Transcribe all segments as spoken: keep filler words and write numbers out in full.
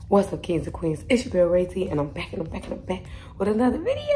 What's up, kings and queens? It's your girl Ray T, and I'm back and I'm back and I'm back with another video.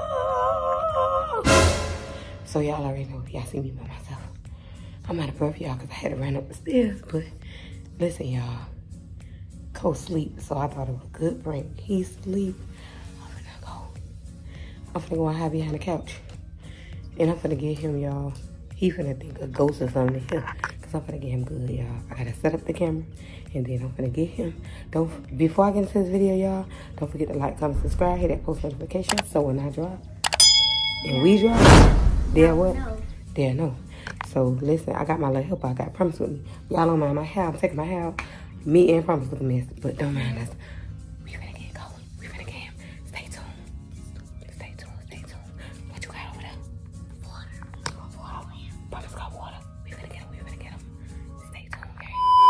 So y'all already know, y'all see me by myself. I'm out of breath, y'all, because I had to run up the stairs. But listen, y'all, Cole sleep, so I thought it was a good break. He sleep. I'm finna go. I'm finna go and hide behind the couch, and I'm finna get him, y'all. He finna think a ghost or something here, cause I'm finna get him good, y'all. I gotta set up the camera, and then I'm finna get him. Don't before I get into this video, y'all, don't forget to like, comment, subscribe, hit that post notification, so when I drop and we drop, they'll what? They'll know. So listen, I got my little helper. I got Promise with me. Y'all don't mind my hair. I'm taking my hair out. Me and Promise with a mess, but don't mind us. We finna get going. We finna get him. Stay tuned. Stay tuned. Stay tuned. What you got over there? Water. Water. Promise got water. We finna get him. We finna get him. Stay tuned, okay?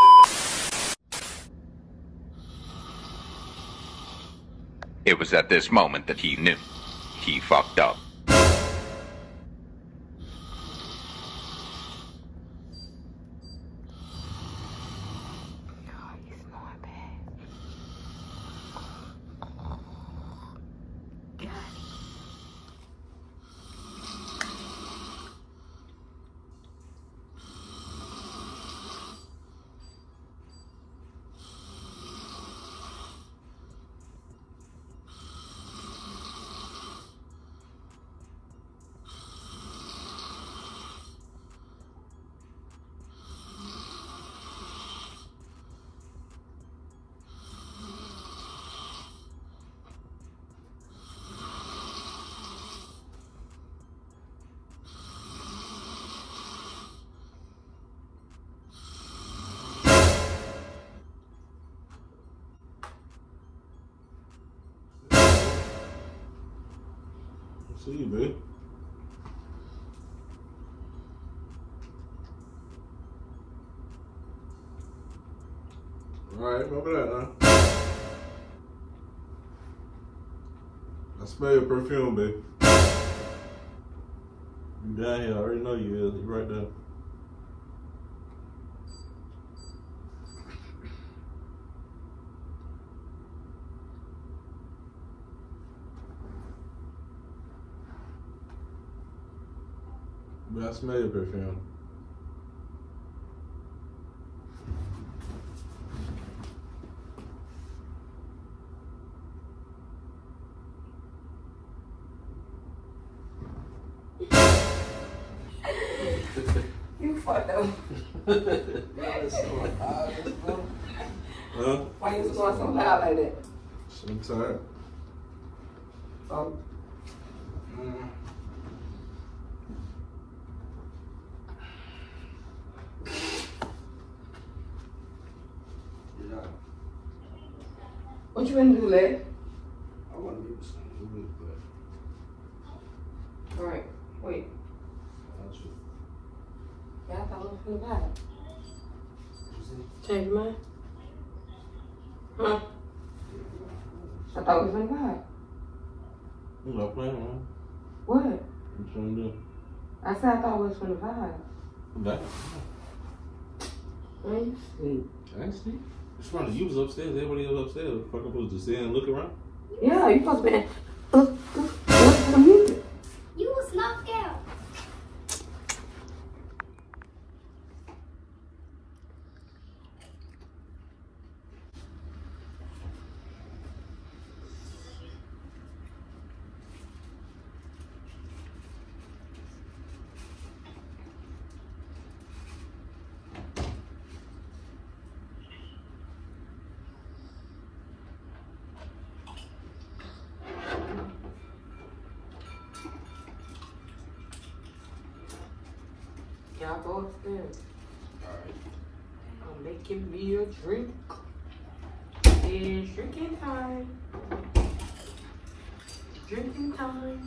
It was at this moment that he knew. He fucked up. See you, babe. Alright, remember that now. I smell your perfume, babe. You down here, I already know you is. You right there. But I smell your perfume. You fucked up. Huh? Why you going so loud like that? I'm tired. Oh. Mm. What you gonna do, Led? I want to do something, but All right, wait. that's it. Yeah, I thought it was from the vibe. Change your mind? Huh? I thought it was from the vibe. I'm not playing, man. What? What you trying to do? I said I thought it was from the vibe. That. Man, you sleep. I ain't sleep. It's funny, you was upstairs, everybody else upstairs. Fuck, I'm supposed to sit and look around? Yeah, you supposed to be uh, uh, listen to the music. You was knocked out. Y'all go upstairs. Alright. I'm making me a drink. It's drinking time. Drinking time.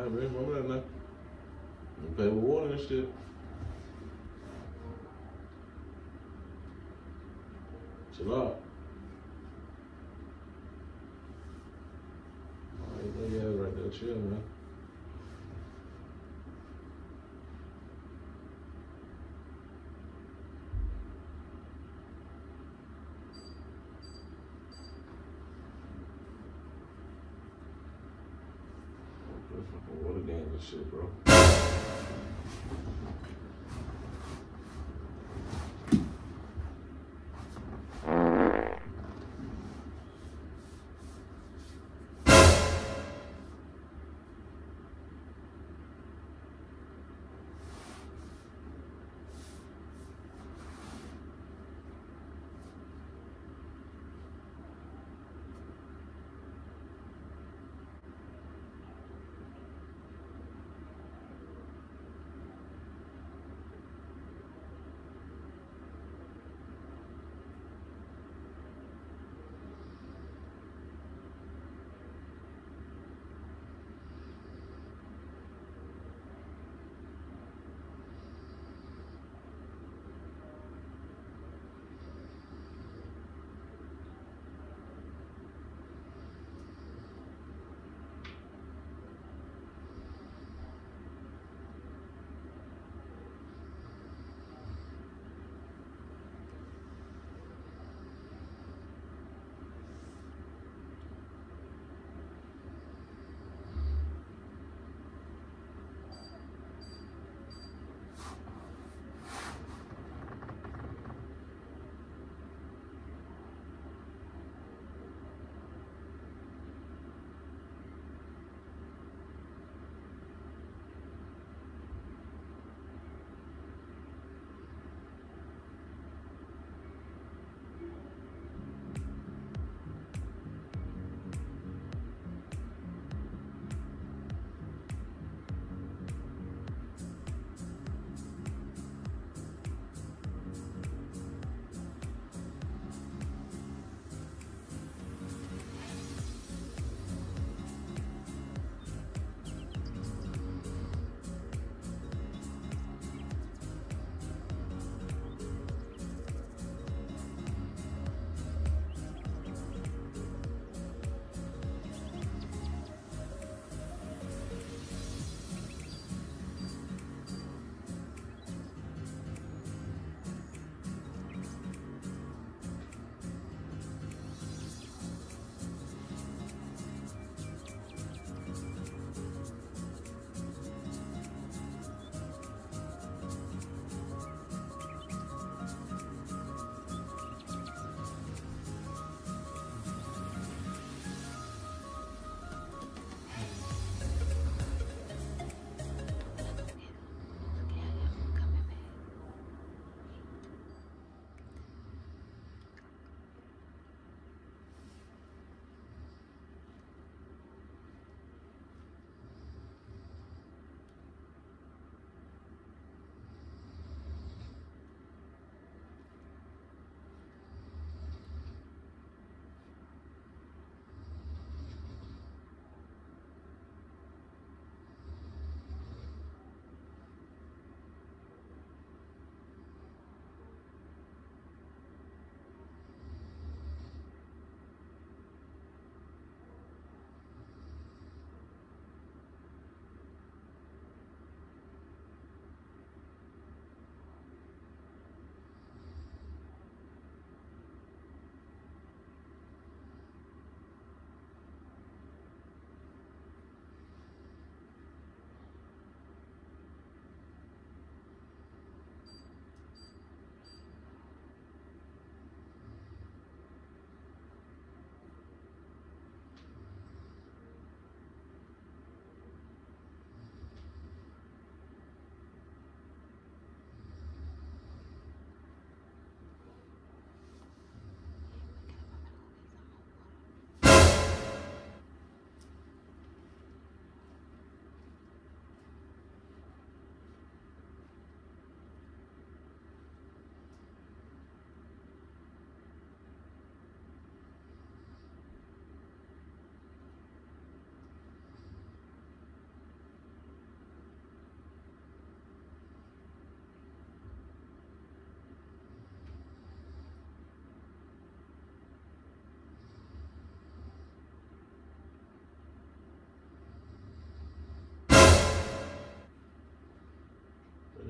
man. Remember that now? You pay with water and shit. Chill out. Alright, yeah, right there. Chill, man. What a game and shit, bro.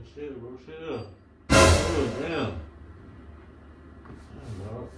Shit, bro, shit. Oh, damn. Damn, dog.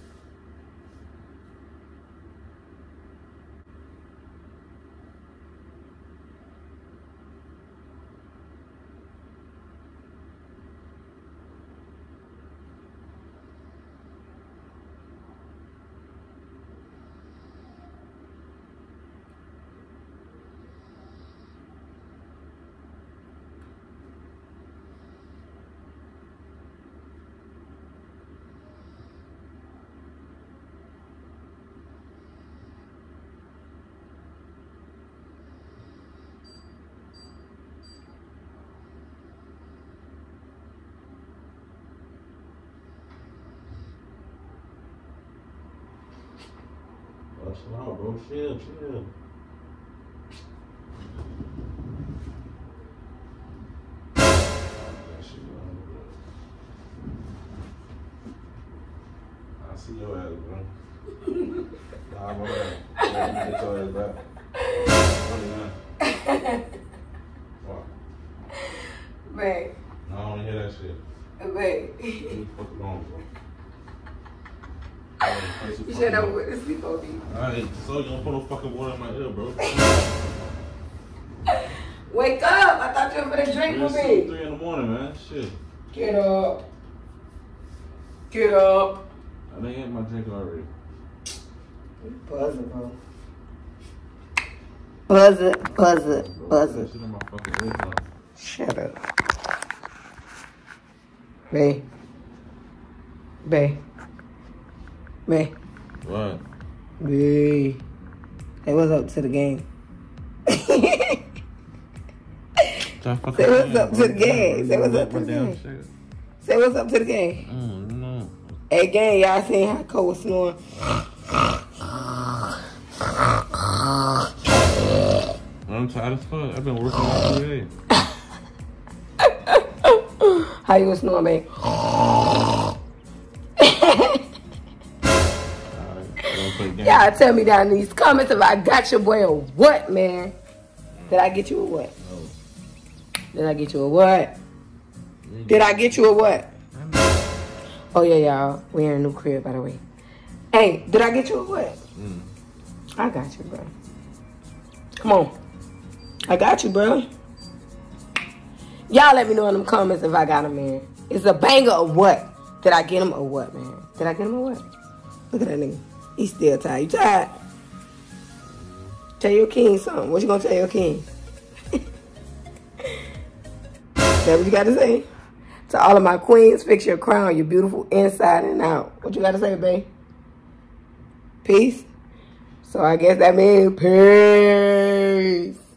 Chill out, bro. Chill, chill. I see your ass, bro. Nah, bro. Yeah, get your ass back. Funny, man. What? Babe. No, I don't want to hear that shit. Babe. Leave the fuck alone, bro. You should have went to sleep on me. Alright, so you don't put no fucking water in my ear, bro. Wake up! I thought you were gonna drink with me. Three in the morning, man. Shit. Get up. Get up. I didn't get my drink already. You buzzing, bro. Buzz it, buzz it, buzz it. Shit in my fucking ear, bro. Shut up. Bae. Bae. Bae. What? Bae. Hey, what's up to the game? Say what's up to the game. Say what's up to the game. Say what's up to the game. Mm, no. Hey, gang, y'all seen how Cole was snoring? I'm tired as fuck. I've been working all day. How you was snoring, babe? Y'all tell me down in these comments if I got your boy or what, man. Did I get you a what? No. Did I get you a what? Did I get you a what? Oh, yeah, y'all. We in a new crib, by the way. Hey, did I get you a what? Mm. I got you, bro. Come on. I got you, bro. Y'all let me know in them comments if I got him, man. It's a banger or what? Did I get him or what, man? Did I get him or what? Look at that nigga. He's still tired. You tired? Tell your king something. What you gonna tell your king? That what you gotta say? To all of my queens, fix your crown. You're beautiful inside and out. What you gotta say, babe? Peace? So I guess that means peace.